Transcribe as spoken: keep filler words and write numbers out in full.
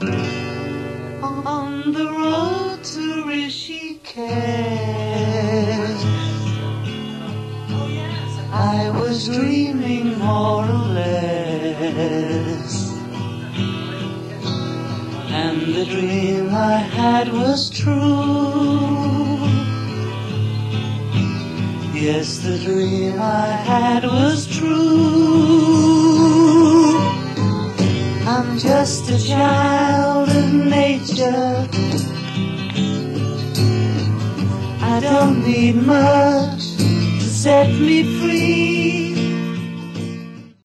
On the road to Rishikesh, I was dreaming more or less, and the dream I had was true. Yes, the dream I had was true. I'm just a child of nature. I don't need much to set me free.